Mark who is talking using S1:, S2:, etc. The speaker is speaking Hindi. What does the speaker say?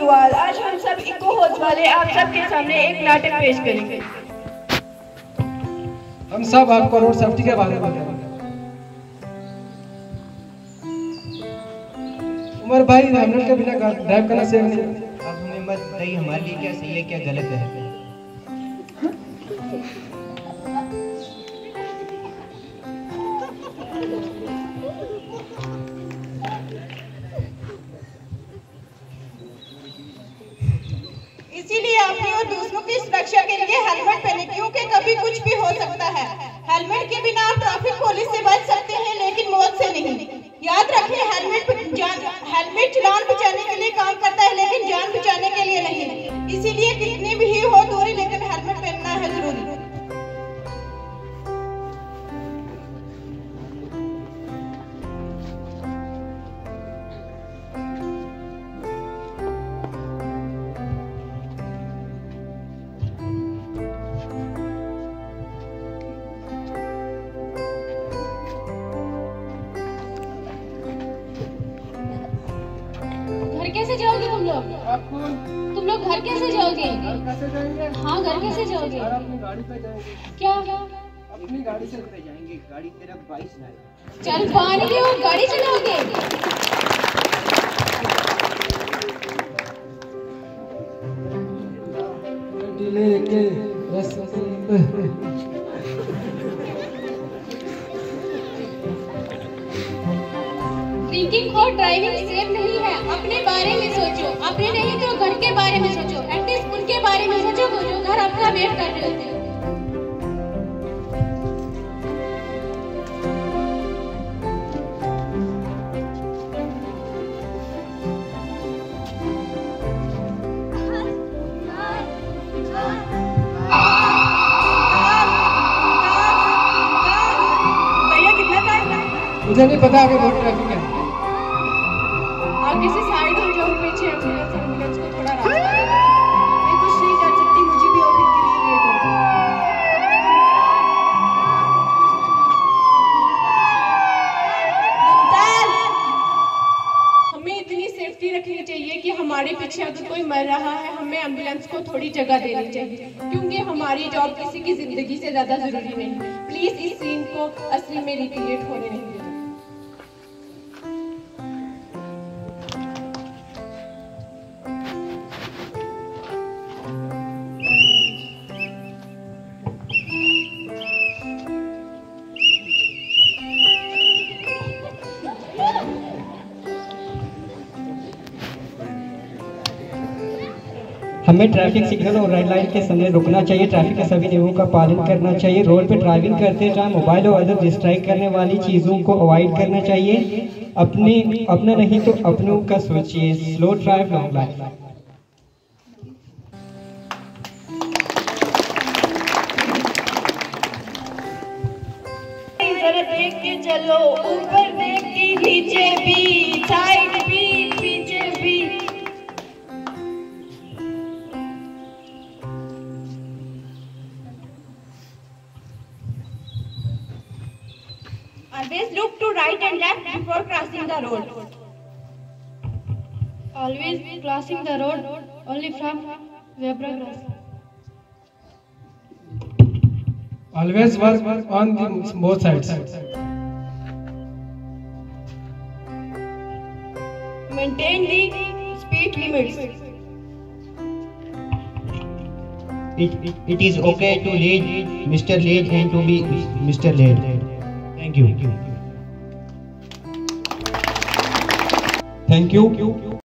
S1: सुवाल। आज हम सब इको होश वाले आप सबके सामने एक नाटक पेश करेंगे।
S2: हम सब आपको रोड सेफ्टी के बारे में बताएंगे। उमर भाई, हेलमेट के बिना ड्राइव करना सेफ नहीं है।
S3: अब हमें मत बताइए हमारे लिए क्या सही है क्या गलत है।
S4: इसीलिए अपनी और दूसरों की सुरक्षा के लिए हेलमेट पहने, क्योंकि कभी कुछ भी हो सकता है। हेलमेट के बिना आप ट्रैफिक पुलिस से बच सकते हैं, लेकिन मौत से नहीं। याद रखें, हेलमेट जान बचाने के लिए काम करता है, लेकिन जान बचाने के लिए नहीं। इसीलिए कितनी भी हो दूरी, लेकिन हेलमेट पहनना है जरूरी।
S5: घर कैसे जाओगे तुम लोग? तुम लोग घर कैसे जाओगे?
S2: कैसे जाएंगे?
S5: हाँ, घर कैसे जाओगे?
S2: अपनी गाड़ी पे जाएंगे।
S5: क्या?
S2: अपनी गाड़ी से
S3: पे जाएंगे, गाड़ी तेरा 22 लाख।
S5: चल पानी के और गाड़ी चलाओगे?
S2: लेके
S5: ड्रिंकिंग और ड्राइविंग सेफ नहीं है। अपने बारे में सोचो, अपने नहीं तो घर के बारे में सोचो। एटलीस्ट उनके बारे में सोचो जो घर आपका वेट कर रहे होते हैं।
S2: मुझे नहीं पता, आगे बहुत ट्रैफिक है।
S1: आगे से साइड हो जाओ, पीछे एम्बुलेंस को थोड़ा रास्ता दे दो। मैं कुछ नहीं कर सकती, मुझे भी ऑफिस के लिए लेट हो गया। हमें इतनी सेफ्टी रखनी चाहिए कि हमारे पीछे अगर कोई मर रहा है, हमें एम्बुलेंस को थोड़ी जगह देनी चाहिए, क्योंकि हमारी जॉब किसी की जिंदगी से ज्यादा जरूरी नहीं। प्लीज इस सीन को असली में रिक्रिएट होने नहीं देना।
S6: हमें ट्रैफिक सिग्नल और रेड लाइट के समय रुकना चाहिए। ट्रैफिक के सभी नियमों का पालन करना चाहिए। रोड पर ड्राइविंग करते टाइम मोबाइल और अदर डिस्ट्रैक्ट करने वाली चीज़ों को अवॉइड करना चाहिए। अपना नहीं तो अपनों का सोचिए। Slow drive long life.
S1: देख के चलो, ऊपर देख के, नीचे भी, साइड भी, पीछे भी। Always look to right and left before crossing the road.
S5: Always crossing the road only from zebra crossing.
S2: Always work on both sides.
S1: Maintain the speed limits.
S3: It is okay to lead Mr. Late and to be Mr. Late. Thank you.
S6: Thank you.